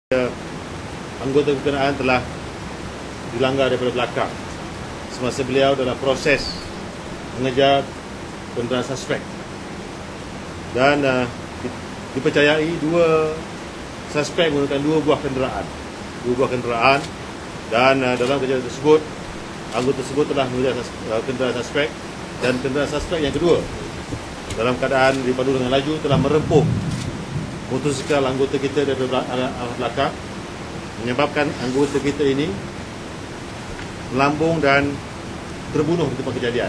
Anggota berkenaan telah dilanggar daripada belakang semasa beliau dalam proses mengejar kenderaan suspek, dan dipercayai dua suspek menggunakan dua buah kenderaan, dan dalam kejadian tersebut anggota tersebut telah mengejar kenderaan suspek, dan kenderaan suspek yang kedua dalam keadaan dipadu dengan laju telah merempuh motosikal anggota kita daripada arah belakang, menyebabkan anggota kita ini melambung dan terbunuh di tempat kejadian.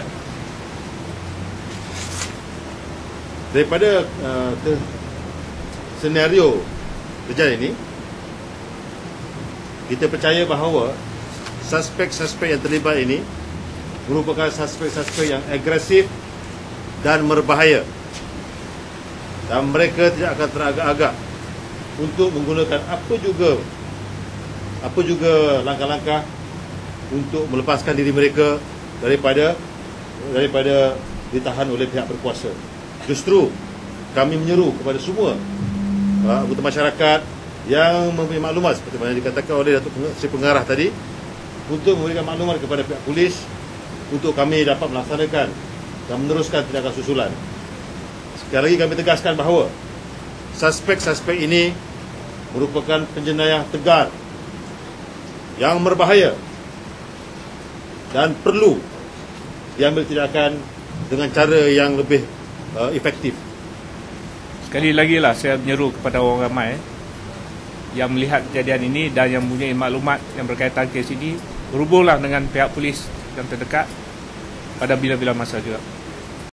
Daripada senario kejadian ini, kita percaya bahawa suspek-suspek yang terlibat ini merupakan suspek-suspek yang agresif dan berbahaya, dan mereka tidak akan teragak-agak untuk menggunakan apa juga langkah-langkah untuk melepaskan diri mereka daripada ditahan oleh pihak berkuasa. Justru kami menyeru kepada semua anggota masyarakat yang mempunyai maklumat seperti mana dikatakan oleh Datuk Seri Pengarah tadi, untuk memberikan maklumat kepada pihak polis untuk kami dapat melaksanakan dan meneruskan tindakan susulan. Sekali lagi kami tegaskan bahawa suspek-suspek ini merupakan penjenayah tegar yang berbahaya dan perlu diambil tindakan dengan cara yang lebih efektif. Sekali lagi lah saya menyeru kepada orang ramai yang melihat kejadian ini dan yang mempunyai maklumat yang berkaitan kes ini, berhubunglah dengan pihak polis yang terdekat pada bila-bila masa juga.